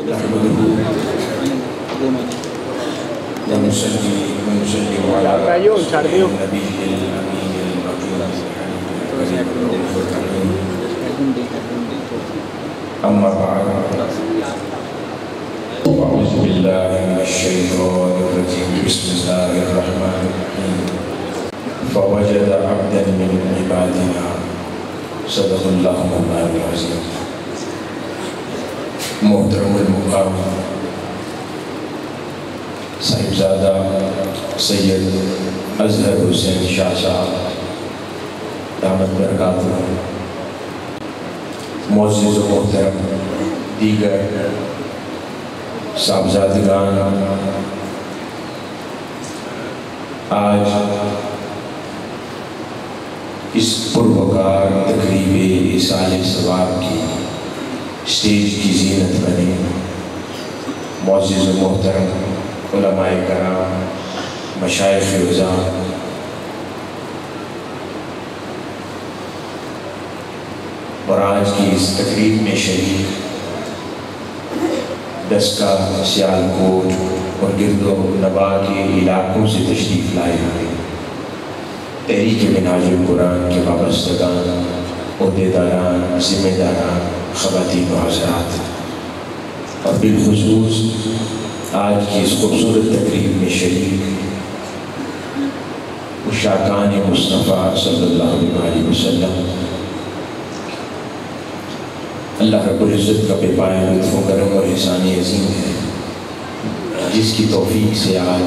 أما بعد أعوذ بالله من الشيطان الرجيم بسم الله الرحمن الرحيم فوجد عبدا من عبادنا صدق الله مولانا العظيم. محترم المقام صاحبزادہ سید اظہر حسین شاہ صاحب دامت برکاتہ، معزز و محترم دیگر صاحبزادگان، آج اس پروکار تقریب ایصال ثواب کی اسٹیج کی زینت بنے معزز و محترم علماء کرام، مشائخ عظام، اور آج کی اس تقریب میں شریک دسکا، سیالکوٹ اور گرد و نواح کے علاقوں سے تشریف لائے ہوئے تحریک منہاج القرآن کے وابستگان، عہدیداران، ذمہ داران، خواتین و حضرات، اور بالخصوص آج کی اس خوبصورت تقریب میں شریک عشاقان مصطفیٰ صلی اللہ علیہ وسلم، اللہ رب العزت کا بے پایہ لطف و کرم اور احسان عظیم ہے جس کی توفیق سے آج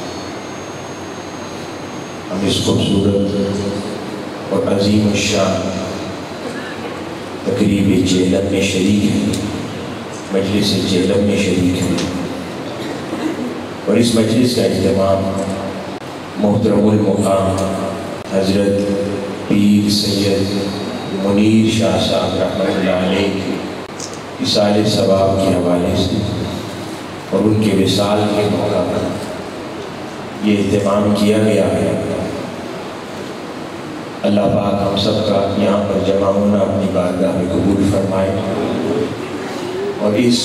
ہم اس خوبصورت اور عظیم الشان تقریب جیلم میں شریک ہیں، مجلس جیلم میں شریک ہیں، اور اس مجلس کا اہتمام محترم المقام حضرت پیر سید منیر شاہ صاحب رحمۃ اللہ علیہ کی ایصال ثواب کے حوالے سے اور ان کے وصال کے موقع پر یہ اہتمام کیا گیا ہے۔ اللہ پاک ہم سب کا یہاں پر جمع ہونا اپنی بارگاہ میں قبول فرمائے، اور اس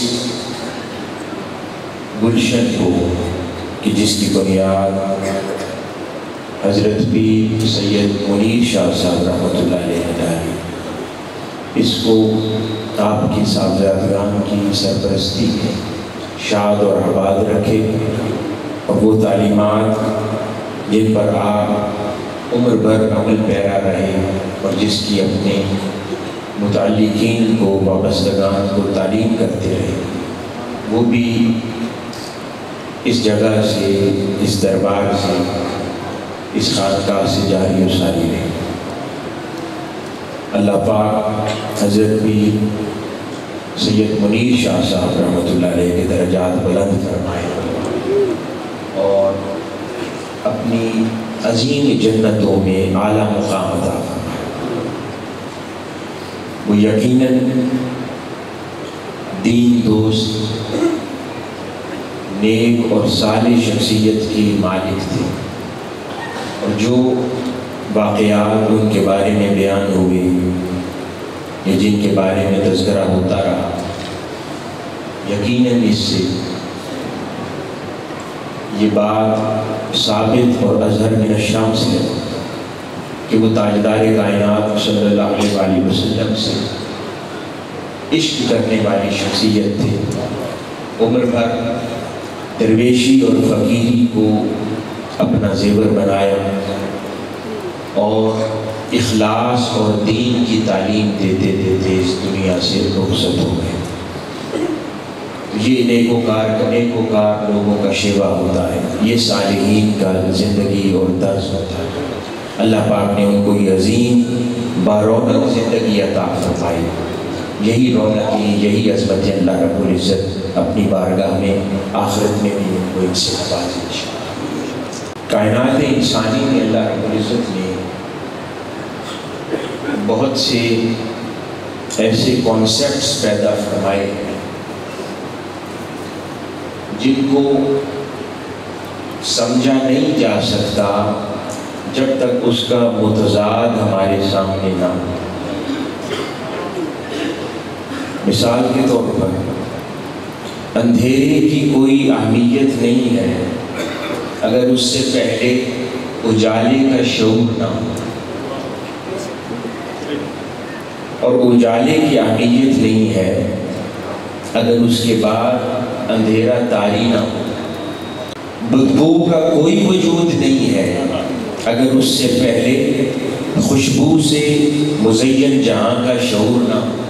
گلشن کو کہ جس کی بنیاد حضرت پیر سید منیر شاہ صاحب رحمۃ اللہ علیہ نے ڈالی، اس کو آپ کی صاحبزادگان کی سرپرستی میں شاد اور آباد رکھے، اور وہ تعلیمات جن پر آپ عمر بھر عمل پیرا رہے اور جس کی اپنے متعلقین کو، وابستگان کو تعلیم کرتے رہے، وہ بھی اس جگہ سے، اس دربار سے، اس خانقاہ سے جاری و ساری رہے۔ اللہ پاک حضرت پیر سید منیر شاہ صاحب رحمۃ اللہ علیہ کے درجات بلند فرمائے اور اپنی عظیم جنتوں میں اعلیٰ مقام عطا فرمائے۔ وہ یقیناً دین دوست، نیک اور صالح شخصیت کی مالک تھے، اور جو واقعات ان کے بارے میں بیان ہوئے یا جن کے بارے میں تذکرہ ہوتا رہا، یقیناً اس سے یہ بات ثابت اور اظہر من الشمس ہے کہ وہ تاجدار کائنات صلی اللہ علیہ وسلم سے عشق کرنے والی شخصیت تھے۔ عمر بھر درویشی اور فقیری کو اپنا زیور بنایا اور اخلاص اور دین کی تعلیم دیتے دیتے اس دنیا سے رخصت ہو گئے۔ یہ نیکوکار لوگوں کا شیوا ہوتا ہے، یہ صالحین کا زندگی اور طرز ہوتا ہے۔ اللہ پاک نے ان کو یہ عظیم بارونق زندگی عطا فرمائی، یہی رونقی، یہی عظمت اللہ رب العزت اپنی بارگاہ میں آخرت میں بھی ان کو ان سے نوازے انشاءاللہ۔ کائنات انسانی میں اللہ رب العزت نے بہت سے ایسے کانسیپٹس پیدا فرمائے جن کو سمجھا نہیں جا سکتا جب تک اس کا متضاد ہمارے سامنے نہ ہو۔ مثال کے طور پر اندھیرے کی کوئی اہمیت نہیں ہے اگر اس سے پہلے اجالے کا شعور نہ ہو، اور اجالے کی اہمیت نہیں ہے اگر اس کے بعد اندھیرا طاری نہ ہو۔ بدبو کا کوئی وجود نہیں ہے اگر اس سے پہلے خوشبو سے مزین جہاں کا شعور نہ ہو۔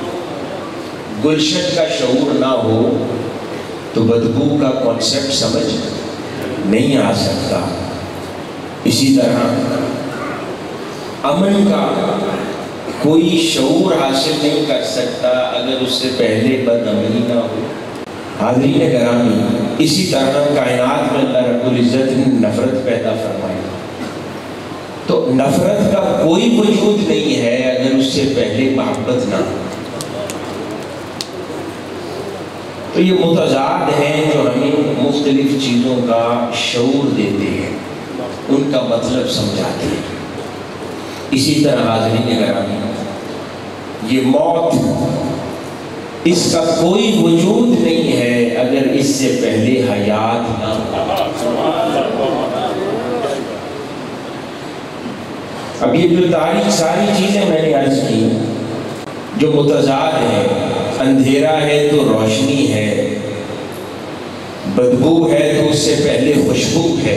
گلشن کا شعور نہ ہو تو بدبو کا کانسیپٹ سمجھ نہیں آ سکتا۔ اسی طرح امن کا کوئی شعور حاصل نہیں کر سکتا اگر اس سے پہلے بد امنی نہ ہو۔ حاضرین گرامی، اسی طرح کائنات میں اللہ رب العزت نے نفرت پیدا فرمائی، تو نفرت کا کوئی وجود نہیں ہے اگر اس سے پہلے محبت نہ ہو۔ تو یہ متضاد ہیں جو ہمیں مختلف چیزوں کا شعور دیتے ہیں، ان کا مطلب سمجھاتے ہیں۔ اسی طرح حاضرین گرامی، یہ موت، اس کا کوئی وجود نہیں ہے اگر اس سے پہلے حیات نہ ہو۔ اب یہ جو ساری چیزیں میں نے عرض کی جو متضاد ہیں، اندھیرا ہے تو روشنی ہے، بدبو ہے تو اس سے پہلے خوشبو ہے،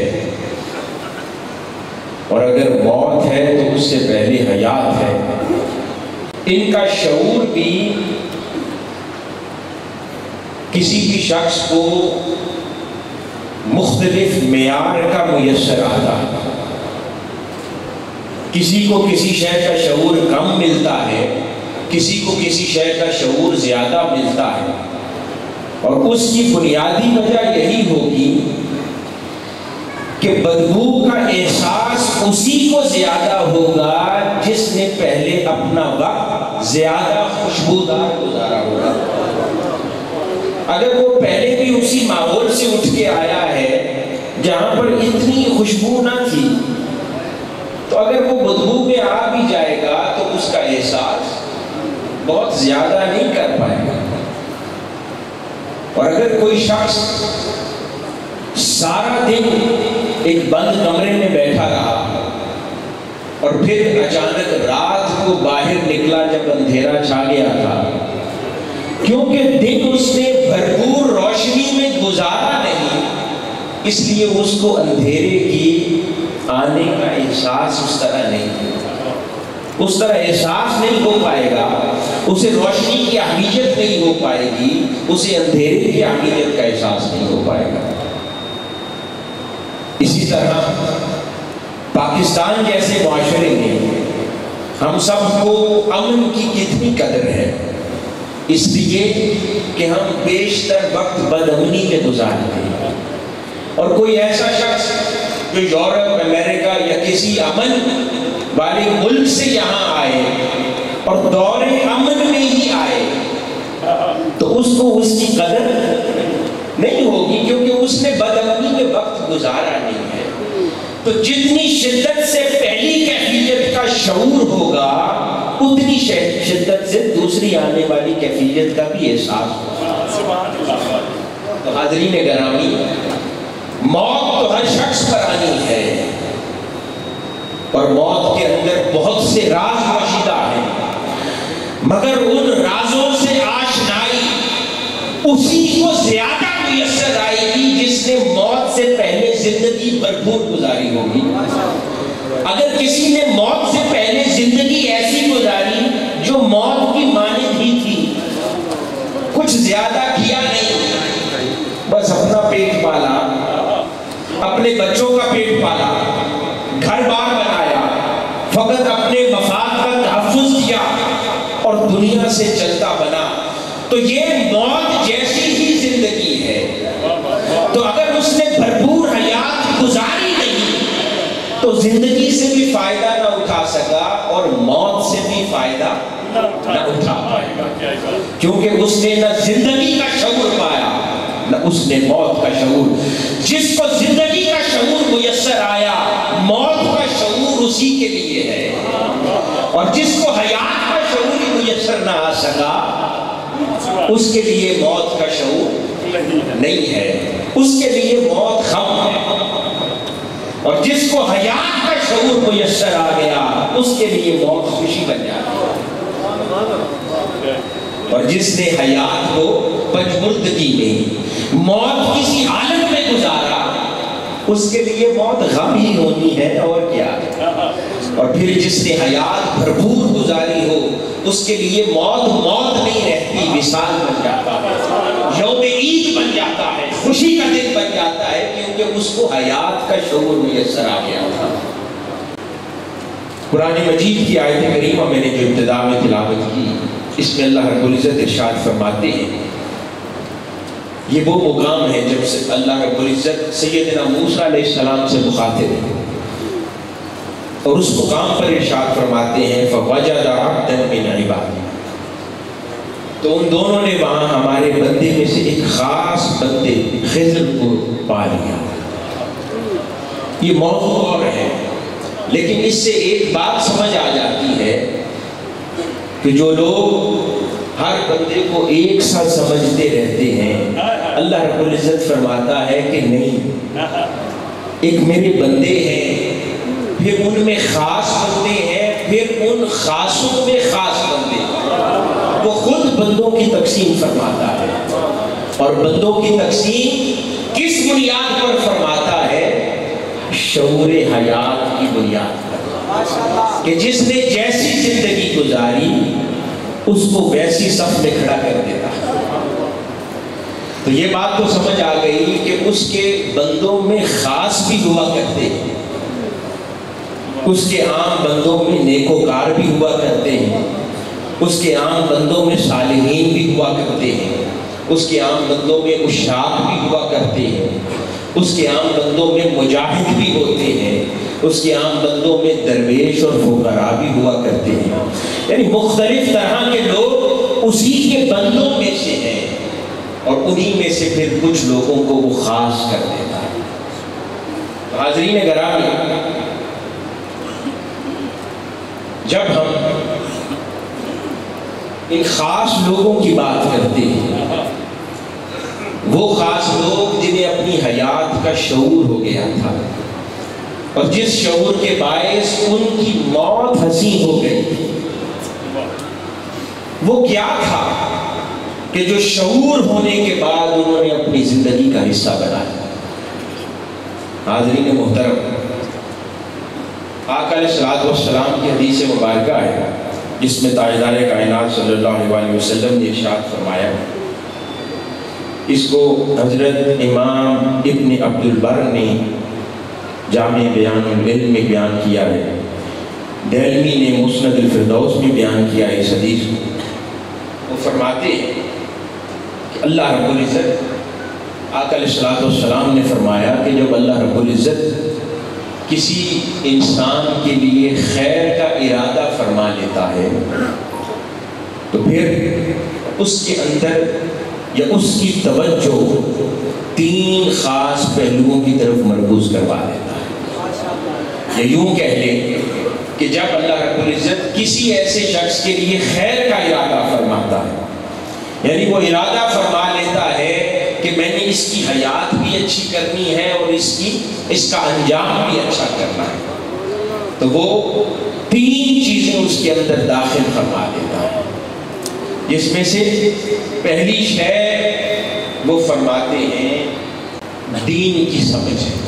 اور اگر موت ہے تو اس سے پہلے حیات ہے، ان کا شعور بھی کسی بھی شخص کو مختلف معیار کا میسر آتا ہے۔ کسی کو کسی شے کا شعور کم ملتا ہے، کسی کو کسی شے کا شعور زیادہ ملتا ہے، اور اس کی بنیادی وجہ یہی ہوگی کہ بدبو کا احساس اسی کو زیادہ ہوگا جس نے پہلے اپنا وقت زیادہ خوشبودار گزارا ہوگا۔ اگر وہ پہلے بھی اسی ماحول سے اٹھ کے آیا ہے جہاں پر اتنی خوشبو نہ تھی، تو اگر وہ بدبو میں آ بھی جائے گا تو اس کا احساس بہت زیادہ نہیں کر پائے گا۔ اور اگر کوئی شخص سارا دن ایک بند کمرے میں بیٹھا رہا اور پھر اچانک رات کو باہر نکلا جب اندھیرا چھا گیا تھا، کیونکہ دن اس نے بھرپور روشنی میں گزارا نہیں، اس لیے اس کو اندھیرے کی آنے کا احساس اس طرح نہیں، اس طرح احساس نہیں ہو پائے گا، اسے روشنی کی اہمیت نہیں ہو پائے گی، اسے اندھیرے کی اہمیت کا احساس نہیں ہو پائے گا۔ اسی طرح پاکستان جیسے معاشرے میں ہم سب کو امن کی کتنی قدر ہے، اس لیے کہ ہم بیشتر وقت بد امنی میں گزارتے ہیں، اور کوئی ایسا شخص جو یورپ، امریکہ یا کسی امن والے ملک سے یہاں آئے اور دور امن میں ہی آئے تو اس کو اس کی قدر نہیں ہوگی، کیونکہ اس نے بد امنی میں وقت گزارا نہیں ہے۔ تو جتنی شدت سے پہلی کیفیت کا شعور ہوگا اتنی شدت سے دوسری آنے والی کیفیت کا بھی احساس ہوگا۔ تو حاضرین گرامی، موت تو ہر شخص پر آنی ہے، اور موت کے اندر بہت سے راز پوشیدہ ہیں، مگر ان رازوں سے آشنائی اسی کو زیادہ میسر آئے گی جس نے موت سے پہلے زندگی بھرپور گزاری ہوگی۔ اگر کسی نے موت سے پہلے زندگی ایسی گزاری جو موت کی مانند ہی تھی، کچھ زیادہ کیا نہیں، بس اپنا پیٹ پالا، اپنے بچوں کا پیٹ پالا، گھر بار بنایا، فقط اپنے مفاد کا تحفظ کیا اور دنیا سے چلتا بنا، تو یہ موت جیسی ہی زندگی ہے۔ تو اگر اس نے بھرپور حیات گزاری نہیں تو زندگی سے بھی فائدہ نہ اٹھا سکا اور موت سے بھی فائدہ نہ اٹھا پائے گا، کیونکہ اس نے نہ زندگی کا شعور پایا نہ اس نے موت کا شعور۔ جس کو زندگی کا شعور میسر آیا، موت کا شعور اسی کے لیے ہے، اور جس کو حیات کا شعور میسر نہ آ سکا اس کے لیے موت کا شعور نہیں ہے، اس کے لیے موت غم ہے، اور جس کو حیات کا شعور میسر آ گیا اس کے لیے موت خوشی بن جاتی ہے، اور جس نے حیات کو پجمردگی میں موت کسی حالت میں گزارا اس کے لیے موت غم ہی ہونی ہے، اور کیا ہے۔ اور پھر جس نے حیات بھرپور گزاری ہو اس کے لیے موت موت نہیں رہتی، وصال بن جاتا ہے، یوم عید بن جاتا ہے، خوشی کا دن بن جاتا ہے، کیونکہ اس کو حیات کا شعور میسر آ گیا تھا۔ قرآن مجید کی آیت کریمہ میں نے جو ابتدا میں تلاوت کی، اس میں اللہ رب العزت ارشاد فرماتے ہیں، یہ وہ مقام ہے جب سے اللہ رب العزت سیدنا موسیٰ علیہ السلام سے مخاطب ہے، اور اس مقام پر ارشاد فرماتے ہیں فَوَجَدَ عَبْدًا مِنْ عِبَادِنَا، تو ان دونوں نے وہاں ہمارے بندے میں سے ایک خاص بندے خضر کو پا لیا۔ یہ موضوع اور ہے، لیکن اس سے ایک بات سمجھ آ جاتی ہے کہ جو لوگ ہر بندے کو ایک ساتھ سمجھتے رہتے ہیں، اللہ رب العزت فرماتا ہے کہ نہیں، ایک میرے بندے ہیں، پھر ان میں خاص بندے ہیں، پھر ان خاصوں میں خاص بندے ہیں، وہ خود بندوں کی تقسیم فرماتا ہے، اور بندوں کی تقسیم کس بنیاد پر فرماتا ہے؟ شعور حیات کی بنیاد پر، کہ جس نے جیسی زندگی گزاری اس کو ویسی صف میں کھڑا کر دیتا ہے۔ تو یہ بات تو سمجھ آ گئی کہ اس کے بندوں میں خاص بھی ہوا کرتے ہیں، اس کے عام بندوں میں نیکوکار بھی ہوا کرتے ہیں، اس کے عام بندوں میں صالحین بھی ہوا کرتے ہیں، اس کے عام بندوں میں عشاق بھی ہوا کرتے ہیں، اس کے عام بندوں میں مجاہد بھی ہوتے ہیں، اس کے عام بندوں میں درویش اور فقراء بھی ہوا کرتے ہیں، یعنی مختلف طرح کے لوگ اسی کے بندوں میں سے ہیں، اور انہی میں سے پھر کچھ لوگوں کو وہ خاص کر دیتا ہے۔ حاضرین گرامی، جب ہم ان خاص لوگوں کی بات کرتے ہیں، وہ خاص لوگ جنہیں اپنی حیات کا شعور ہو گیا تھا، اور جس شعور کے باعث ان کی موت حسین ہو گئی تھی، وہ کیا تھا کہ جو شعور ہونے کے بعد انہوں نے اپنی زندگی کا حصہ بنایا۔ حاضرین محترم، آقا علیہ الصلوۃ والسلام کی حدیث مبارکہ ہے جس میں تاجدار کائنات صلی اللہ علیہ وسلم نے ارشاد فرمایا، اس کو حضرت امام ابن عبد البر نے جامع بیان العلم میں بیان کیا ہے، دہلوی نے مسند الفردوس میں بیان کیا ہے اس حدیث کو۔ وہ فرماتے ہیں کہ اللہ رب العزت، آقا علیہ الصلوۃ والسلام نے فرمایا کہ جب اللہ رب العزت کسی انسان کے لیے خیر کا ارادہ فرما لیتا ہے تو پھر اس کے اندر یا اس کی توجہ تین خاص پہلوؤں کی طرف مرکوز کروا دیتا ہے، یا یوں کہہ لیں کہ جب اللہ رب العزت کسی ایسے شخص کے لیے خیر کا ارادہ فرماتا ہے، یعنی وہ ارادہ فرما لیتا ہے کہ میں نے اس کی حیات بھی اچھی کرنی ہے اور اس کا انجام بھی اچھا کرنا ہے، تو وہ تین چیزیں اس کے اندر داخل فرما دیتا ہے، جس میں سے پہلی شے وہ فرماتے ہیں دین کی سمجھ ہے،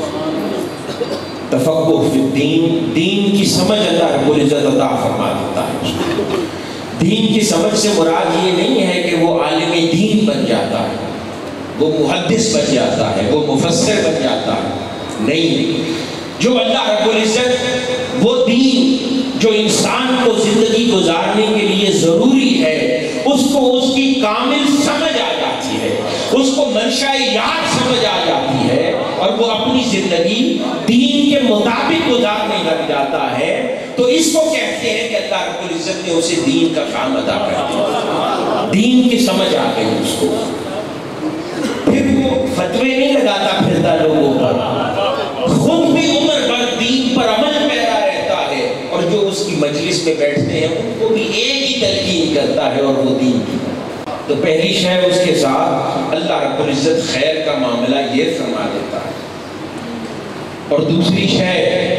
تفقہ فی الدین، دین کی سمجھ اللہ رب العزت عطا فرما دیتا ہے۔ دین کی سمجھ سے مراد یہ نہیں ہے کہ وہ عالم دین بن جاتا ہے، وہ محدث بن جاتا ہے، وہ مفسر بن جاتا ہے، نہیں، جو اللہ رب العزت وہ دین جو انسان کو زندگی گزارنے کے لیے ضروری ہے اس کو اس کی کامل سمجھ آ جاتی ہے، اس کو منشاء یاد سمجھ آ جاتی ہے، اور وہ اپنی زندگی دین کے مطابق گزارنے لگ جاتا ہے، تو اس کو کہتے ہیں کہ اللہ رب العزت نے اسے دین کا کام ادا کر دیا، دین کی سمجھ آ گئی اس کو۔ پھر وہ فتوے نہیں لگاتا پھرتا لوگوں پر، خود بھی عمر بھر دین پر عمل پیرا رہتا ہے، اور جو اس کی مجلس میں بیٹھتے ہیں ان کو بھی ایک ہی تلقین کرتا ہے، اور وہ دین کی۔ تو پہلی شے اس کے ساتھ اللہ رب العزت خیر کا معاملہ یہ فرما دیتا ہے، اور دوسری شے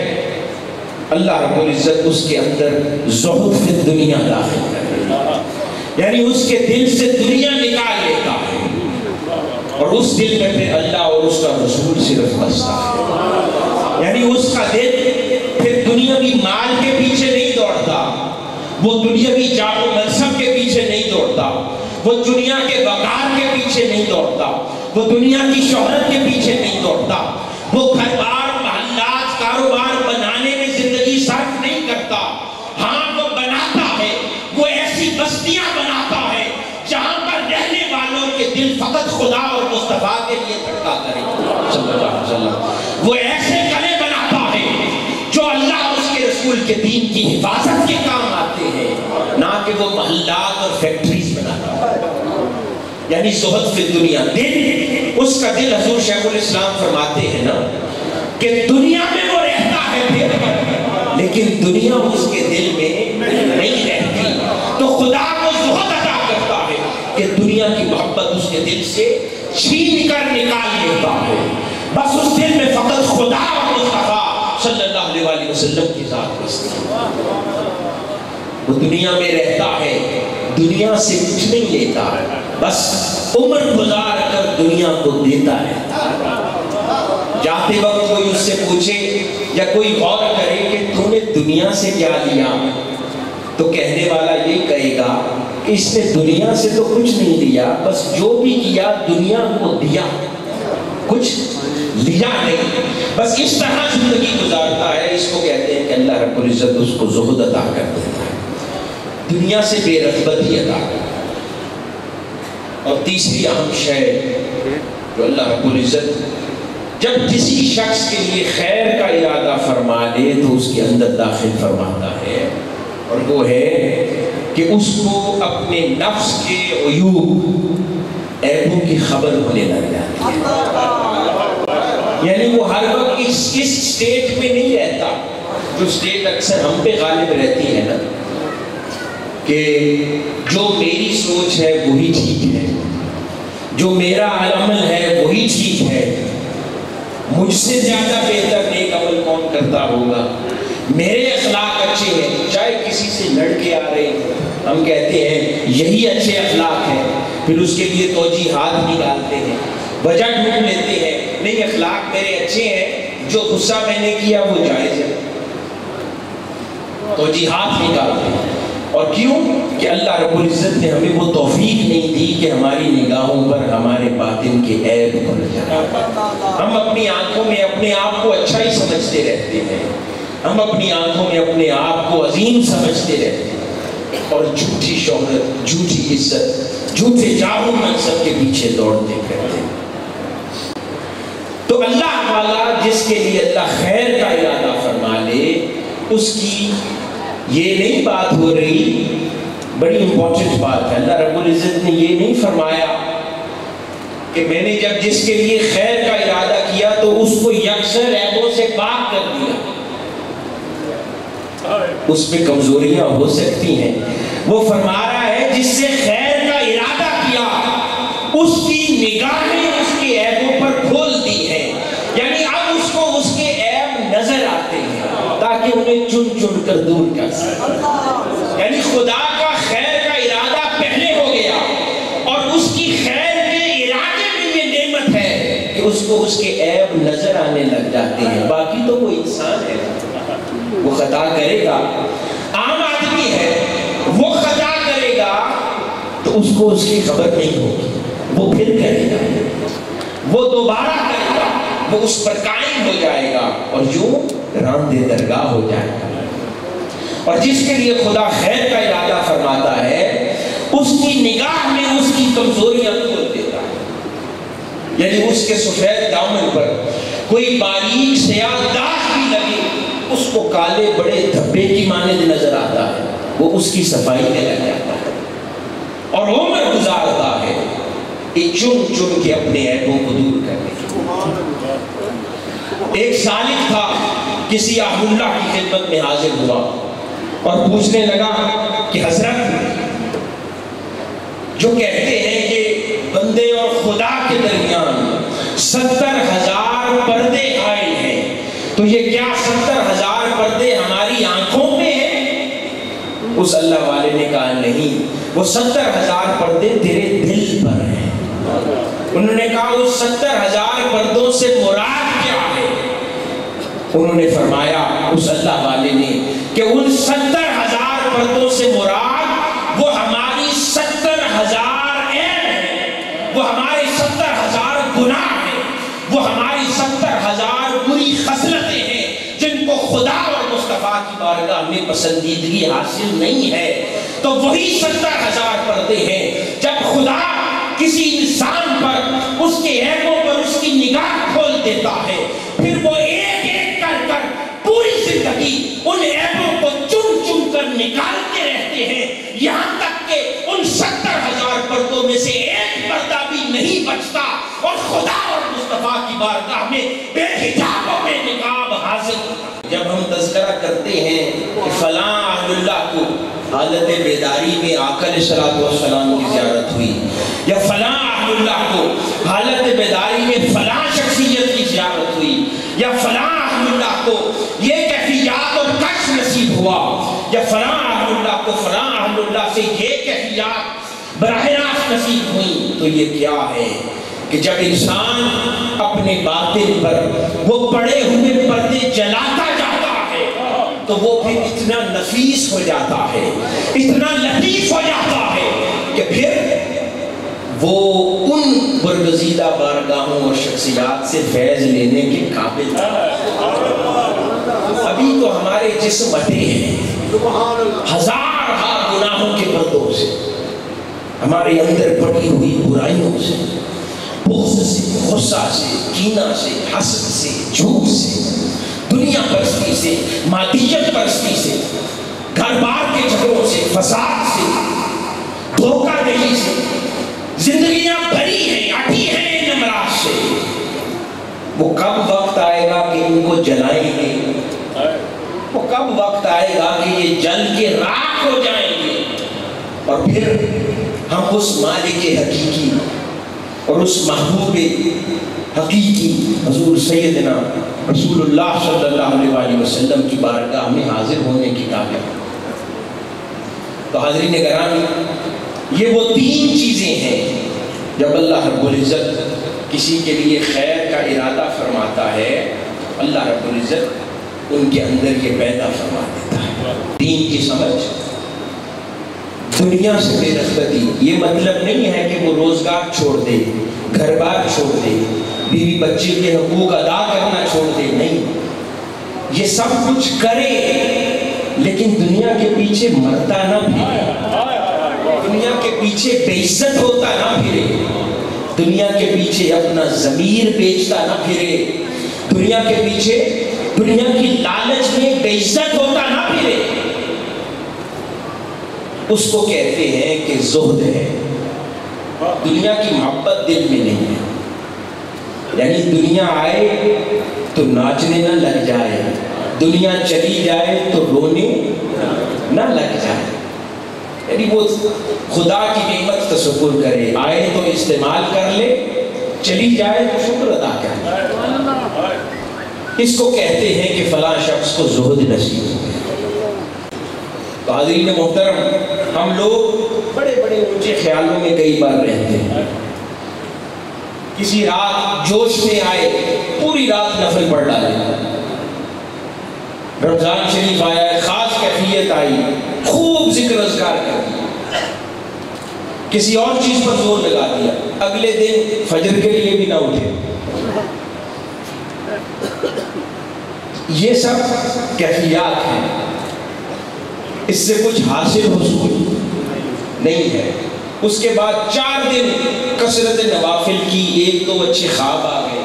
اللہ رب العزت اس کے اندر زہد فی الدنیا داخل کر دیتا ہے، یعنی اس کے دل سے دنیا نکال لیتا ہے، اور اس دل میں پھر اللہ اور اس کا رسول صرف بستا ہے، یعنی اس کا دل پھر دنیاوی مال کے پیچھے نہیں دوڑتا، وہ دنیاوی جاہ و منصب کے پیچھے نہیں دوڑتا، وہ دنیا کے وقار کے پیچھے نہیں دوڑتا، وہ دنیا کی شہرت کے پیچھے نہیں دوڑتا، وہ گھر بار محلات کاروبار بنانے میں زندگی صرف نہیں کرتا، ہاں وہ بناتا ہے، وہ ایسی بستیاں بناتا ہے جہاں پر رہنے والوں کے دل فقط خدا اور مصطفیٰ کے لیے دھڑکا کرے صلی اللہ علیہ وسلم، وہ ایسے گلے بناتا ہے جو اللہ اور اس کے رسول کے دین کی حفاظت کے کام آتے ہیں، نہ کہ وہ محلات اور فیکٹریز بناتا ہے، یعنی زہد فی الدنیا۔ دل، اس کا دل حضور شیخ الاسلام فرماتے ہیں نا کہ دنیا میں وہ رہتا ہے پھر، لیکن دنیا اس کے دل میں نہیں رہتی، تو خدا کو زہد عطا کرتا ہے کہ دنیا کی محبت اس کے دل سے چھین کر نکال لیتا ہے، بس اس دل میں فقط خدا اور مصطفیٰ صلی اللہ علیہ وسلم کی ذات بستی ہے، وہ دنیا میں رہتا ہے، دنیا سے کچھ نہیں لیتا ہے، بس عمر گزار کر دنیا کو دیتا ہے۔ جاتے وقت کوئی اس سے پوچھے یا کوئی غور کرے کہ تو نے دنیا سے کیا لیا، تو کہنے والا یہ کہے گا کہ اس نے دنیا سے تو کچھ نہیں لیا، بس جو بھی کیا دنیا کو دیا، کچھ لیا نہیں، بس اس طرح زندگی گزارتا ہے۔ اس کو کہتے ہیں کہ اللہ رب العزت اس کو زہد عطا کر دیتا ہے، دنیا سے بے رغبتی عطا کرتا ہے۔ اور تیسری اہم شے جو اللہ رب العزت جب کسی شخص کے لیے خیر کا ارادہ فرما لے تو اس کے اندر داخل فرماتا ہے، اور وہ ہے کہ اس کو اپنے نفس کے عیوب، عیبوں کی خبر ہونے لگ جاتی ہے، یعنی وہ ہر وقت اس سٹیٹ میں نہیں رہتا جو سٹیٹ اکثر ہم پہ غالب رہتی ہے نا، کہ جو میری سوچ ہے وہی ٹھیک ہے، جو میرا عمل ہے وہی ٹھیک ہے، مجھ سے زیادہ بہتر نیک عمل کون کرتا ہوگا، میرے اخلاق اچھے ہیں، چاہے کسی سے لڑ کے آ رہے ہیں ہم کہتے ہیں یہی اچھے اخلاق ہیں، پھر اس کے لیے توجیحات نکالتے ہیں، وجہ ڈھونڈ لیتے ہیں، نہیں اخلاق میرے اچھے ہیں، جو غصہ میں نے کیا وہ جائز ہے، توجیحات نکالتے ہیں۔ اور کیوں کہ اللہ رب العزت نے ہمیں وہ توفیق نہیں دی کہ ہماری نگاہوں پر ہمارے باطن کے عیب کھل جائیں، ہم اپنی آنکھوں میں اپنے آپ کو اچھا ہی سمجھتے رہتے ہیں، ہم اپنی آنکھوں میں اپنے آپ کو عظیم سمجھتے رہتے ہیں، اور جھوٹی شہرت، جھوٹی عزت، جھوٹے جاہ و منصب کے پیچھے دوڑتے پھرتے ہیں۔ تو اللہ والا جس کے لیے اللہ خیر کا ارادہ فرما لے، اس کی یہ نہیں بات ہو رہی، بڑی امپورٹنٹ بات ہے، اللہ رب العزت نے یہ نہیں فرمایا کہ میں نے جب جس کے لیے خیر کا ارادہ کیا تو اس کو یکسر عیبوں سے پاک کر دیا، اس میں کمزوریاں ہو سکتی ہیں، وہ فرما رہا ہے جس سے خیر کا ارادہ کیا اس کی نگاہیں اس کے عیبوں پر کھول دی ہیں، یعنی اب اس کو اس کے عیب نظر آتے ہیں تاکہ انہیں چن چن کر دور کر سکے، یعنی خدا کا خیر کا ارادہ پہلے ہو گیا، اور اس کی خیر کے ارادے میں یہ نعمت ہے کہ اس کو اس کے عیب نظر آنے لگ جاتے ہیں، باقی تو وہ انسان ہے، وہ خطا کرے گا، عام آدمی ہے، وہ خطا کرے گا تو اس کو اس کی خبر نہیں ہوگی، وہ پھر کرے گا، وہ دوبارہ کرے گا، وہ اس پر قائم ہو جائے گا، اور یوں راندے درگاہ ہو جائے گا۔ اور جس کے لیے خدا خیر کا ارادہ فرماتا ہے اس کی نگاہ میں اس کی کمزوریاں کھول دیتا ہے، یعنی اس کے سفید دامن پر کوئی باریک سیاہ داغ بھی لگے اس کو کالے بڑے دھبے کی مانند نظر آتا ہے، وہ اس کی صفائی میں لگ جاتا ہے، اور عمر گزارتا ہے کہ چن چن کے اپنے عیبوں کو دور کرنے کی۔ ایک سالک تھا، کسی آہ اللہ کی خدمت میں حاضر ہوا اور پوچھنے لگا کہ حضرت جو کہتے ہیں کہ بندے اور خدا کے درمیان 70,000 پردے آئے ہیں، تو یہ کیا 70,000 پردے ہماری آنکھوں میں ہیں؟ اس اللہ والے نے کہا نہیں، وہ 70,000 پردے تیرے دل پر ہیں۔ انہوں نے کہا اس 70,000 پردوں سے مراد کیا ہے؟ انہوں نے فرمایا اس اللہ والے نے کہ ان 70,000 پردوں سے مراد وہ ہماری 70,000 عیب ہیں، وہ ہمارے 70,000 گناہ ہیں، وہ ہماری 70,000 بری خصلتیں ہیں جن کو خدا اور مصطفیٰ کی بارگاہ میں پسندیدگی حاصل نہیں ہے۔ تو وہی 70,000 پردے ہیں۔ جب خدا کسی انسان پر، اس کے عیبوں پر اس کی نگاہ کھول دیتا ہے، پھر وہ ایک ایک کر کر پوری زندگی ان عیبوں کو چن چن کر نکالتے رہتے ہیں، یہاں تک کہ ان 70,000 پردوں میں سے ایک پردہ بھی نہیں بچتا، اور خدا اور مصطفیٰ کی بارگاہ میں بے حجابوں میں نقاب حاصل ہوتا ہے۔ جب ہم تذکرہ کرتے ہیں کہ فلاں اہل اللہ کو حالت بیداری میں آقا علیہ الصلوۃ والسلام کی زیارت ہوئی، یا فلاں اہل اللہ کو حالت بیداری میں فلاں شخصیت کی زیارت ہوئی، یا فلاں اہل اللہ کو یہ کیفیات اور کشف نصیب ہوا، یا فلاں اہل اللہ کو فلاں اہل اللہ سے یہ کیفیات براہ راست نصیب ہوئی، تو یہ کیا ہے کہ جب انسان اپنے باطن پر وہ پڑے ہوئے پردے جلاتا جاتا ہے تو وہ پھر اتنا نفیس ہو جاتا ہے، اتنا لطیف ہو جاتا ہے کہ پھر وہ ان برگزیدہ بارگاہوں اور شخصیات سے فیض لینے کے قابل ہے۔ ابھی تو ہمارے جسم اٹے ہیں ہزار گناہوں کے پردوں سے، ہمارے اندر پڑی ہوئی برائیوں سے، بغض سے، غصہ سے، کینہ سے، حسد سے، جھوٹ سے، دنیا پرستی سے، مادیت پرستی سے، گھر بار کے جھگڑوں سے، فساد سے، دھوکہ دہی سے، زندگیاں بھری ہیں، اٹھی ہیں ان امراض سے۔ وہ کب وقت آئے گا کہ ان کو جلائیں گے؟ وہ کب وقت آئے گا کہ یہ جل کے راکھ ہو جائیں گے؟ اور پھر ہم اس مالک حقیقی اور اس محبوب حقیقی حضور سیدنا رسول اللہ صلی اللہ علیہ وآلہ وسلم کی بارگاہ میں حاضر ہونے کی قابل۔ تو حاضرین گرامی، یہ وہ تین چیزیں ہیں جب اللہ رب العزت کسی کے لیے خیر کا ارادہ فرماتا ہے، اللہ رب العزت ان کے اندر یہ پیدا فرما دیتا ہے۔ دین کی سمجھ، دنیا سے بے رغبتی، یہ مطلب نہیں ہے کہ وہ روزگار چھوڑ دے، گھر بار چھوڑ دے، بیوی بچے کے حقوق ادا کرنا چھوڑ دے، نہیں، یہ سب کچھ کرے لیکن دنیا کے پیچھے مرتا نہ پھرے، دنیا کے پیچھے بے عزت ہوتا نہ پھرے، دنیا کے پیچھے اپنا ضمیر بیچتا نہ پھرے، دنیا کے پیچھے دنیا کی لالچ میں بے عزت ہوتا نہ پھرے۔ اس کو کہتے ہیں کہ زہد ہے، دنیا کی محبت دل میں نہیں ہے، یعنی دنیا آئے تو ناچنے نہ لگ جائے، دنیا چلی جائے تو رونے نہ لگ جائے، یعنی وہ خدا کی نعمت تصور کرے، آئے تو استعمال کر لے، چلی جائے تو شکر ادا کر لے۔ اس کو کہتے ہیں کہ فلاں شخص کو زہد نصیب ہو گیا۔ تو حاضرین محترم، ہم لوگ بڑے بڑے اونچے خیالوں میں کئی بار رہتے ہیں، کسی رات جوش میں آئے پوری رات نفل پڑھ ڈالے، رمضان شریف آیا ہے، خاص کیفیت آئی، خوب ذکر اذکار کر دیا، کسی اور چیز پر زور لگا دیا، اگلے دن فجر کے لیے بھی نہ اٹھے۔ یہ سب کیفیات ہیں، اس سے کچھ حاصل حصول نہیں ہے۔ اس کے بعد 4 دن کثرت نوافل کی، 1-2 اچھے خواب آ گئے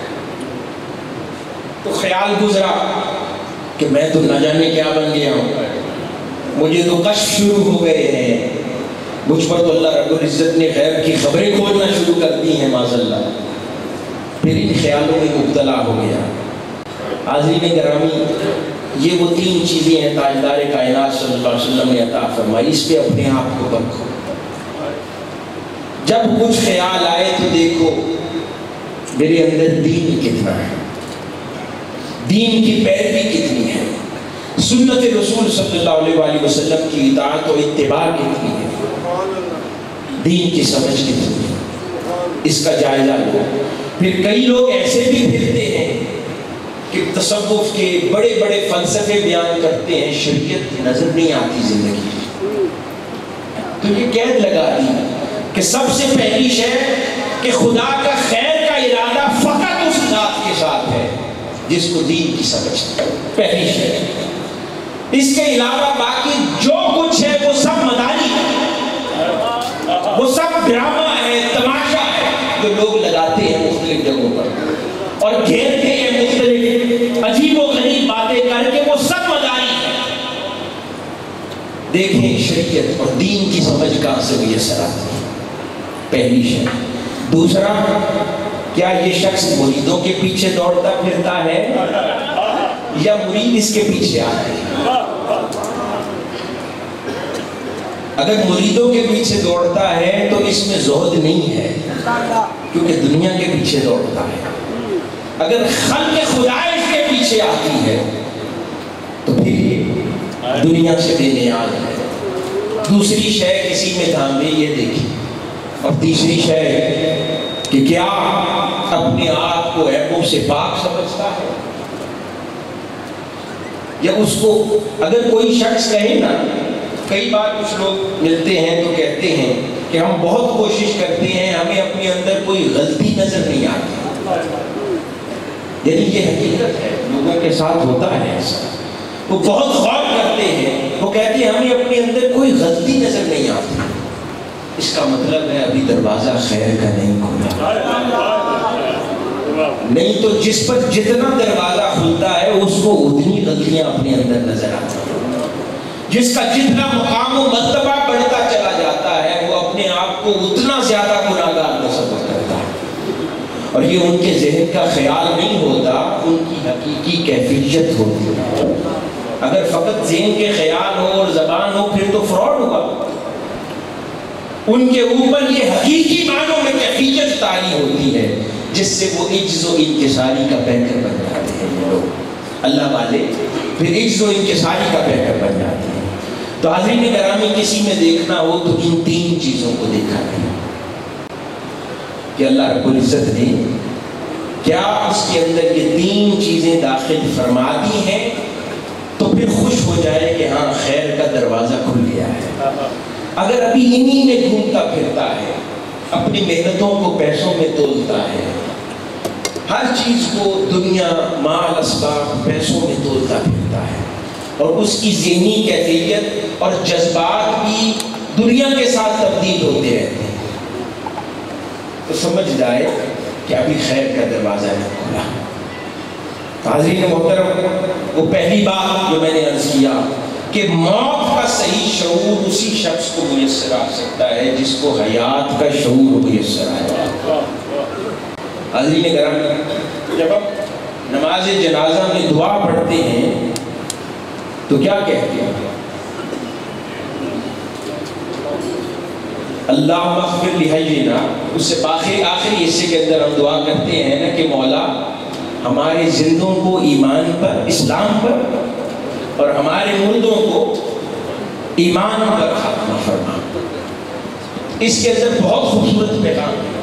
تو خیال گزرا کہ میں تو نہ جانے کیا بن گیا ہوں، مجھے تو کشف شروع ہو گئے ہیں، مجھ پر تو اللہ رب العزت نے غیب کی خبریں کھولنا شروع کر دی ہیں معاذ اللہ۔ پھر ان خیالوں میں مبتلا ہو گیا۔ حاضرین گرامی، یہ وہ 3 چیزیں ہیں تاجدار کائنات صلی اللہ علیہ وسلم نے عطا فرمائی، اس پہ اپنے آپ کو پرکھو۔ جب کچھ خیال آئے تو دیکھو میرے اندر دین کتنا ہے، دین کی پیروی کتنی ہے، سنت رسول صلی اللہ علیہ وآلہ وسلم کی اطاعت و اتباع کتنی ہے، دین کی سمجھ کتنی ہے، اس کا جائزہ لو۔ پھر کئی لوگ ایسے بھی پھرتے ہیں کہ تصوف کے بڑے بڑے فلسفے بیان کرتے ہیں، شریعت نظر نہیں آتی زندگی، تو یہ قید لگا دی کہ سب سے پہلی شے کہ خدا کا خیر کا ارادہ فقط اس ذات کے ساتھ ہے جس کو دین کی سمجھ ہے، پہلی شے۔ اس کے علاوہ باقی جو کچھ ہے وہ سب مداری ہے، وہ سب ڈرامہ ہے، تماشا ہے جو لوگ لگاتے ہیں مختلف جگہوں پر اور گھیرتے ہیں مختلف عجیب و غریب باتیں کر کے، وہ سب مداری ہے۔ دیکھیں شریعت اور دین کی سمجھ کہاں سے میسر آتی ہے، پہلی شے۔ دوسرا، کیا یہ شخص مریدوں کے پیچھے دوڑتا پھرتا ہے یا مرید اس کے پیچھے آتے ہیں؟ اگر مریدوں کے پیچھے دوڑتا ہے تو اس میں زہد نہیں ہے کیونکہ دنیا کے پیچھے دوڑتا ہے۔ اگر خلق خدا اس کے پیچھے آتی ہے تو پھر یہ دنیا سے بے نیاز ہے۔ دوسری شے کسی میں دھاندلی یہ دیکھی، اور تیسری شے کہ کیا اپنے آپ کو عیبوں سے پاک سمجھتا ہے، یا اس کو اگر کوئی شخص کہے نا، کئی بار کچھ لوگ ملتے ہیں تو کہتے ہیں کہ ہم بہت کوشش کرتے ہیں، ہمیں اپنے اندر کوئی غلطی نظر نہیں آتی، یعنی یہ حقیقت ہے، لوگوں کے ساتھ ہوتا ہے ایسا، وہ بہت غور کرتے ہیں، وہ کہتے ہیں ہمیں اپنے اندر کوئی غلطی نظر نہیں آتی، اس کا مطلب ہے ابھی دروازہ خیر کا نہیں کھلا، نہیں تو جس پر جتنا دروازہ کھلتا ہے اس کو اتنی غلطیاں اپنے اندر نظر آتی ہیں، جس کا جتنا مقام و مرتبہ بڑھتا چلا جاتا ہے وہ اپنے آپ کو اتنا زیادہ گناہگار تصور کرتا ہے، اور یہ ان کے ذہن کا خیال نہیں ہوتا، ان کی حقیقی کیفیت ہوتی ہے۔ اگر فقط ذہن کے خیال ہو اور زبان ہو پھر تو فراڈ ہوگا، ان کے اوپر یہ حقیقی معنوں میں کیفیت طاری ہوتی ہے جس سے وہ عجز و انکساری کا پیکر بن جاتے ہیں۔ یہ لوگ اللہ والے پھر عجز و انکساری کا پیکر بن جاتے ہیں۔ تو حاضرین گرامی، کسی میں دیکھنا ہو تو ان تین چیزوں کو دیکھا کریں کہ اللہ رب العزت نے کیا اس کے اندر یہ تین چیزیں داخل فرما دی ہیں، تو پھر خوش ہو جائے کہ ہاں خیر کا دروازہ کھل گیا ہے۔ اگر ابھی انہی میں گھومتا پھرتا ہے، اپنی محنتوں کو پیسوں میں تولتا ہے، ہر چیز کو دنیا، مال، اسباب، پیسوں میں تولتا پھرتا ہے، اور اس کی ذہنی کیفیت اور جذبات بھی دنیا کے ساتھ تبدیل ہوتے رہتے ہیں، تو سمجھ جائے کہ ابھی خیر کا دروازہ نہیں کھلا۔ حاضرین محترم، وہ پہلی بات جو میں نے عرض کیا کہ موت کا صحیح شعور اسی شخص کو میسر آ سکتا ہے جس کو حیات کا شعور میسر آیا۔ حاضرین گرامی، جب ہم نماز جنازہ میں دعا پڑھتے ہیں تو کیا کہتے ہیں؟ اللہم اغفر لحینا، اس سے آخری حصے کے اندر ہم دعا کرتے ہیں نا کہ مولا ہمارے زندوں کو ایمان پر، اسلام پر، اور ہمارے مردوں کو ایمان پر خاتمہ فرما۔ اس کے اندر بہت خوبصورت پیغام ہے۔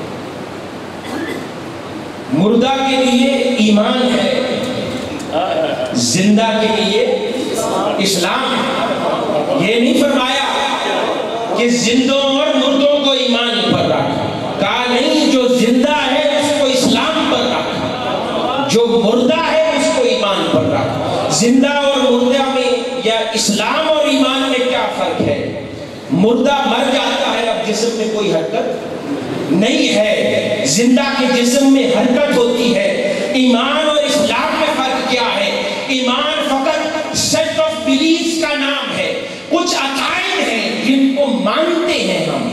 مردہ کے لیے ایمان ہے، زندہ کے لیے اسلام ہے۔ یہ نہیں فرمایا کہ زندوں اور مردوں کو ایمان پر رکھ، کہا نہیں جو زندہ ہے اس کو اسلام پر رکھ، جو مردہ ہے اس کو ایمان پر رکھ۔ زندہ اور مردہ میں یا اسلام اور ایمان میں کیا فرق ہے؟ مردہ مر جاتا ہے، اب جسم میں کوئی حرکت نہیں ہے، زندہ کے جسم میں حرکت ہوتی ہے۔ ایمان اور اسلام میں فرق کیا ہے؟ ایمان فقط سیٹ آف بلیفز کا نام ہے، کچھ عقائد ہیں جن کو مانتے ہیں ہم،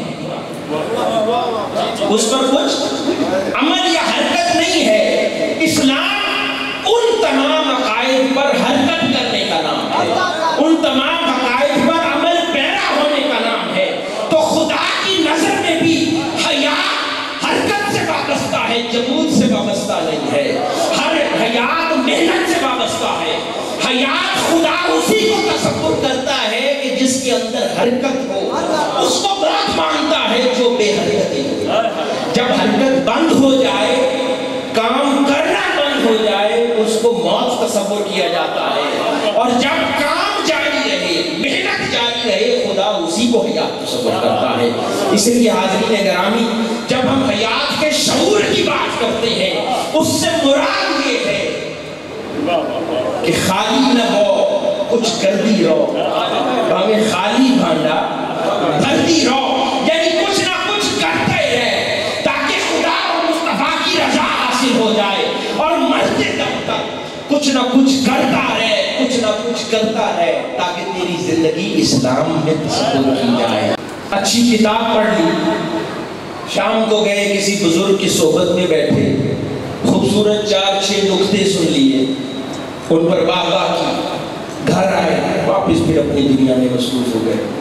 اس پر کچھ عمل یا حرکت نہیں ہے۔ اسلام ان تمام عقائد پر حرکت کرنے کا نام ہے، ان تمام عقائد پر عمل پیرا ہونے کا نام ہے۔ تو خدا کی نظر میں بھی حیا ہے، جمود سے وابستہ نہیں ہے۔ ہر حیات محنت سے وابستہ ہے۔ حیات خدا اسی کو تصور کرتا ہے کہ جس کے اندر حرکت ہو، اس کو موت مانتا ہے جو بے حرکتی ہو۔ جب حرکت بند ہو جائے، کام کرنا بند ہو جائے، اس کو موت تصور کیا جاتا ہے۔ اور جب کام جاری رہے، محنت جاری رہے، خدا اسی کو حیات تصور کرتا ہے۔ اس لیے حاضرین گرامی، جب ہم حیات کے شعور کی بات کرتے ہیں، اس سے مراد یہ ہے کہ خالی نہ ہو، کچھ کرتی رہو، ہمیں خالی بھانڈا بھرتی رہو، یعنی کچھ نہ کچھ کرتے رہے تاکہ خدا اور مصطفیٰ کی رضا حاصل ہو جائے، اور مرتے دم تک کچھ نہ کچھ کرتا رہے، کچھ نہ کچھ کرتا رہے، تاکہ تیری زندگی اسلام میں تصور کی جائے۔ اچھی کتاب پڑھ لی، شام کو گئے کسی بزرگ کی صحبت میں بیٹھے، خوبصورت 4-6 نکتے سن لیے، ان پر واہ واہ کی، گھر آئے، واپس پھر اپنی دنیا میں مصروف ہو گئے۔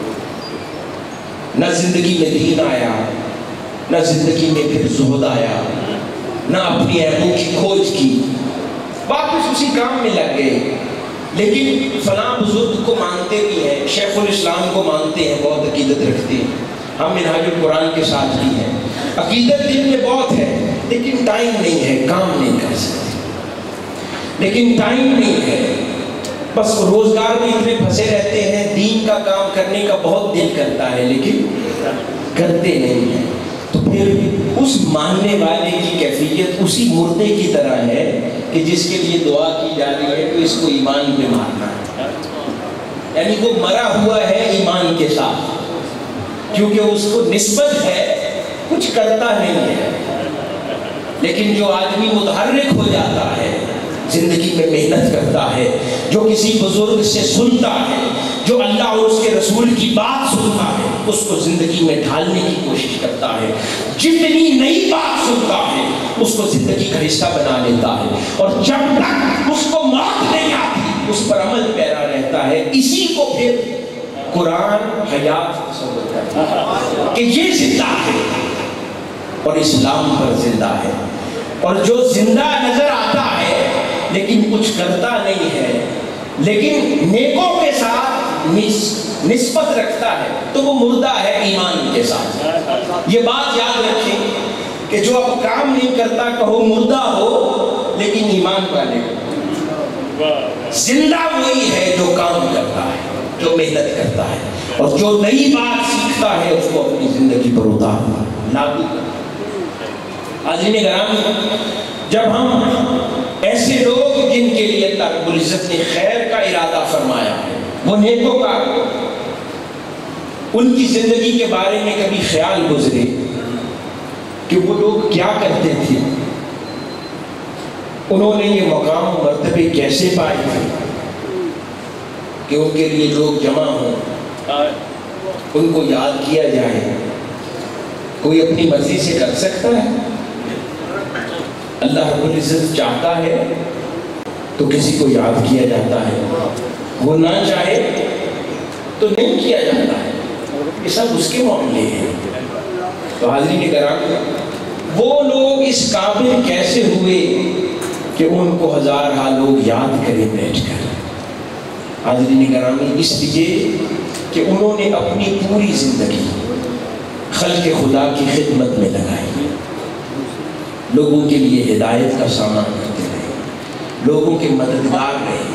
نہ زندگی میں دین آیا، نہ زندگی میں پھر زہد آیا، نہ اپنی عیبوں کی کھوج کی، واپس اسی کام میں لگ گئے۔ لیکن فلاں بزرگ کو مانتے بھی ہیں، شیخ الاسلام کو مانتے ہیں، بہت عقیدت رکھتے ہیں، ہم منہاج القرآن کے ساتھ بھی ہیں، عقیدت دل میں بہت ہے، لیکن ٹائم نہیں ہے، کام نہیں کر سکتے، لیکن ٹائم نہیں ہے، بس روزگار میں اتنے پھنسے رہتے ہیں، دین کا کام کرنے کا بہت دل کرتا ہے لیکن کرتے نہیں ہیں۔ تو پھر اس ماننے والے کی کیفیت اسی مردے کی طرح ہے کہ جس کے لیے دعا کی جا رہی ہے تو اس کو ایمان پہ مارنا ہے، یعنی وہ مرا ہوا ہے ایمان کے ساتھ، کیونکہ اس کو نسبت ہے، کچھ کرتا نہیں ہے۔ لیکن جو آدمی متحرک ہو جاتا ہے، زندگی میں محنت کرتا ہے، جو کسی بزرگ سے سنتا ہے، جو اللہ اور اس کے رسول کی بات سنتا ہے، اس کو زندگی میں ڈھالنے کی کوشش کرتا ہے، جتنی نئی بات سنتا ہے اس کو زندگی کا حصہ بنا لیتا ہے، اور جب تک اس کو موت نہیں آتی اس پر عمل پیرا رہتا ہے۔ اسی کو پھر قرآن حیات تصور کرتا ہے کہ یہ زندہ ہے اور اسلام پر زندہ ہے، اور جو زندہ نظر آتا ہے لیکن کچھ کرتا نہیں ہے، لیکن نیکوں کے ساتھ نسبت رکھتا ہے، تو وہ مردہ ہے ایمان کے ساتھ۔ یہ بات یاد رکھیں کہ جو اب کام نہیں کرتا، کہو مردہ ہو لیکن ایمان والے ہو۔ زندہ وہی ہے جو کام کرتا ہے، جو محنت کرتا ہے، اور جو نئی بات سیکھتا ہے اس کو اپنی زندگی پر اتارنا، لاگو کرنا۔ حاضرین گرامی، جب ہم ایسے لوگ جن کے لیے اللہ رب العزت نے خیر کا ارادہ فرمایا ہے، وہ نیکوں کا، ان کی زندگی کے بارے میں کبھی خیال گزرے کہ وہ لوگ کیا کرتے تھے، انہوں نے یہ مقام و مرتبے کیسے پائے تھے کہ ان کے لیے لوگ جمع ہوں، ان کو یاد کیا جائے۔ کوئی اپنی مرضی سے کر سکتا ہے؟ اللہ رب العزت چاہتا ہے تو کسی کو یاد کیا جاتا ہے، وہ نہ چاہے تو نہیں کیا جاتا ہے، یہ سب اس کے معاملے ہیں۔ تو حاضرین کرام، وہ لوگ اس قابل کیسے ہوئے کہ ان کو ہزارہ لوگ یاد کریں بیٹھ کر؟ حاضرین کرامی، اس لیے کہ انہوں نے اپنی پوری زندگی خلق خدا کی خدمت میں لگائی، لوگوں کے لیے ہدایت کا سامان کرتے رہے، لوگوں کے مددگار رہے،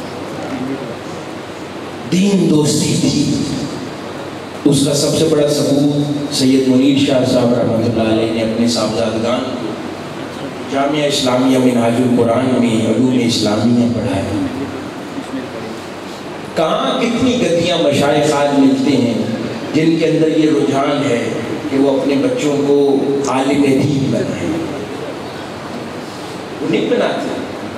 دین دوستی تھی۔ اس کا سب سے بڑا ثبوت سید منیر شاہ صاحب رحمۃ اللہ علیہ نے اپنے صاحبزادگان کو جامعہ اسلامیہ منہاج القرآن میں علوم اسلامیہ پڑھایا۔ کہاں کتنی گدیاں مشائخ آج ملتے ہیں جن کے اندر یہ رجحان ہے کہ وہ اپنے بچوں کو عالم دین بنائیں، وہ نہیں بناتے۔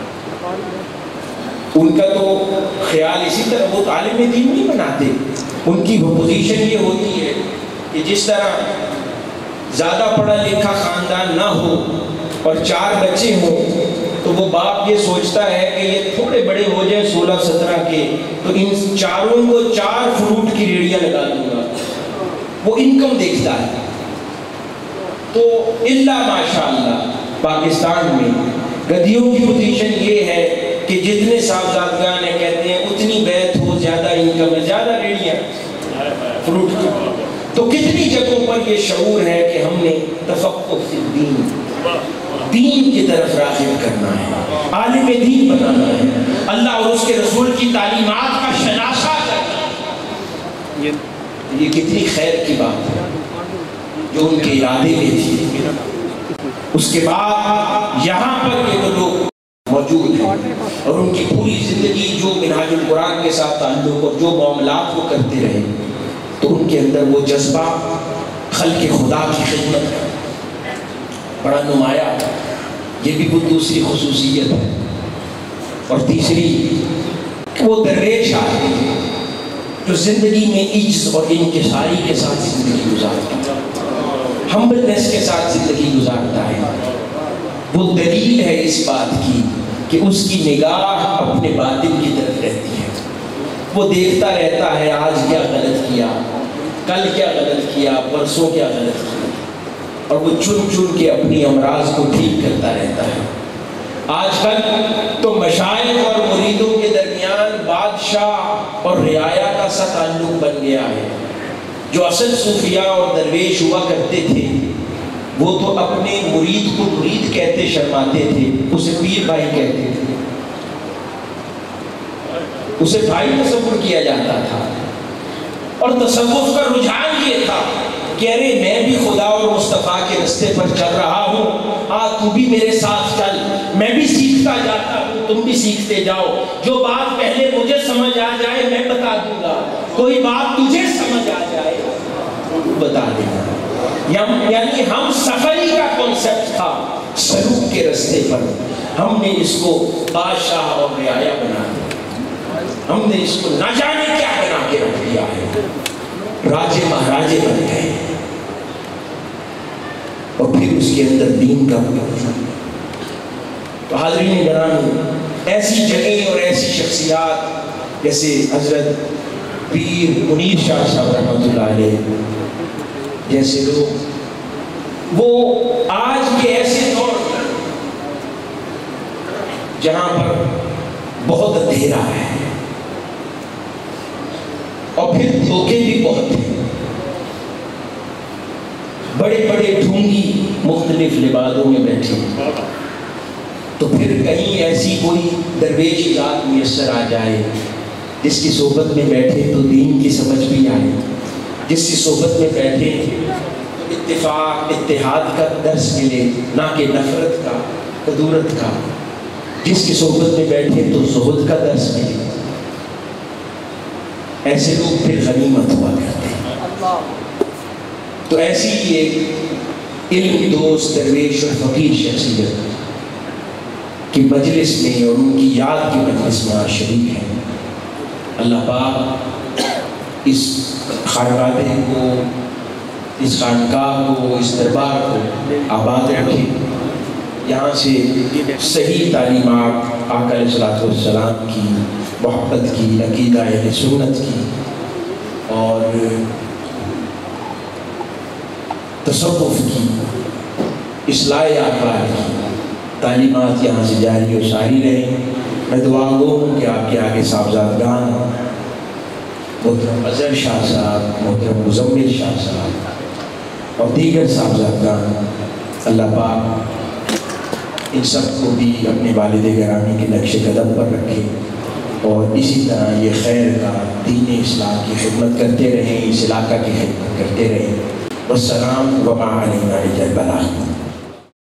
ان کا تو خیال اسی طرح، وہ عالم دین نہیں بناتے، ان کی وہ پوزیشن یہ ہوتی ہے کہ جس طرح زیادہ پڑھا لکھا خاندان نہ ہو اور 4 بچے ہوں تو وہ باپ یہ سوچتا ہے کہ یہ تھوڑے بڑے ہو جائیں 16-17 کے تو ان چاروں کو 4 فروٹ کی ریڑیاں لگا دوں گا، وہ انکم دیکھتا ہے۔ تو اللہ ماشاء اللہ پاکستان میں گدھیوں کی پوزیشن یہ ہے کہ جتنے صاحبزادگان ہیں کہتے ہیں اتنی بیعت ہو زیادہ انکم ہے، زیادہ ریڑیاں فروٹ کی۔ تو کتنی جگہوں پر یہ شعور ہے کہ ہم نے تفقہ فی الدین، دین کی طرف راغب کرنا ہے، عالم دین بنانا ہے، اللہ اور اس کے رسول کی تعلیمات کا شناسہ کرنا ہے۔ یہ کتنی خیر کی بات ہے جو ان کے ارادے میں تھی۔ اس کے بعد یہاں پر یہ لوگ موجود ہیں اور ان کی پوری زندگی جو منہاج القرآن کے ساتھ تعلق اور جو معاملات وہ کرتے رہے، تو ان کے اندر وہ جذبہ خلق خدا کی خدمت کا بڑا نمایاں، یہ بھی کوئی دوسری خصوصیت ہے۔ اور تیسری کہ وہ درویش آدمی ہے جو زندگی میں عجز اور انکساری کے ساتھ زندگی گزارتا ہے، ہمبلنس کے ساتھ زندگی گزارتا ہے۔ وہ دلیل ہے اس بات کی کہ اس کی نگاہ اپنے باطن کی طرف رہتی ہے، وہ دیکھتا رہتا ہے آج کیا غلط کیا، کل کیا غلط کیا، پرسوں کیا غلط کیا، اور وہ چن چن کے اپنی امراض کو ٹھیک کرتا رہتا ہے۔ آج کل تو مشائخ اور مریدوں کے درمیان بادشاہ اور رعایا کا سا تعلق بن گیا ہے۔ جو اصل صوفیاء اور درویش ہوا کرتے تھے وہ تو اپنے مرید کو مرید کہتے شرماتے تھے، اسے پیر بھائی کہتے تھے، اسے بھائی تصور کیا جاتا تھا۔ اور تصوف کا رجحان یہ تھا کہ ارے میں بھی خدا اور مصطفیٰ کے رستے پر چل رہا ہوں، تو بھی میرے ساتھ چل، میں بھی سیکھتا جاتا ہوں، تم بھی سیکھتے جاؤ، جو بات پہلے مجھے سمجھ آ جائے میں بتا دوں گا، کوئی بات تجھے سمجھ آ جائے بتا دینا۔ یعنی ہم سفری کا کنسپٹ تھا سلوک کے رستے پر، ہم نے اس کو بادشاہ اور رعایا بنا دیا، ہم نے اس کو نہ جانے کیا بنا کے رکھ دیا ہے، راجے مہاراجے بن گئے۔ اور پھر اس کے اندر دین کا تو حاضرین گرامی، ایسی جگہ اور ایسی شخصیات جیسے حضرت پیر منیر شاہ صاحب رحمۃ اللہ علیہ جیسے لوگ، وہ آج کے ایسے دور میں جہاں پر بہت اندھیرا ہے اور پھر دھوکے بھی بہت ہیں، بڑے بڑے ڈھونگی مختلف لبادوں میں بیٹھے، تو پھر کہیں ایسی کوئی درویش ذات میسر آ جائے جس کی صحبت میں بیٹھے تو دین کی سمجھ بھی آئے، جس کی صحبت میں بیٹھے اتفاق اتحاد کا درس ملے نہ کہ نفرت کا کدورت کا، جس کی صحبت میں بیٹھے تو زہد کا درس ملے، ایسے لوگ پھر غنیمت ہوا کرتے ہیں۔ تو ایسی ہی ایک علم دوست درویش اور فقیر شخصیت کی مجلس میں اور ان کی یاد کی مجلس میں آج شریک ہیں۔ اللہ پاک اس خانقاہ کو، اس خانقاہ کو، اس دربار کو آباد رکھے، یہاں سے صحیح تعلیمات آقا علیہ الصلوۃ والسلام کی، محبت کی، عقیدہ اہل سنت کی اور تصوف کی، اصلاح احوال کی تعلیمات یہاں سے جاری و ساری رہیں۔ میں دعا گو ہوں کہ آپ کے آگے صاحبزادگان محترم اظہر شاہ صاحب، محترم مزمل شاہ صاحب اور دیگر صاحبزادگان، اللہ پاک ان سب کو بھی اپنے والد گرامی کے نقش قدم پر رکھے اور اسی طرح یہ خیر کا، دین اسلام کی خدمت کرتے رہیں، اس علاقہ کی خدمت کرتے رہیں۔ والسلام وما علینا الا البلاغ۔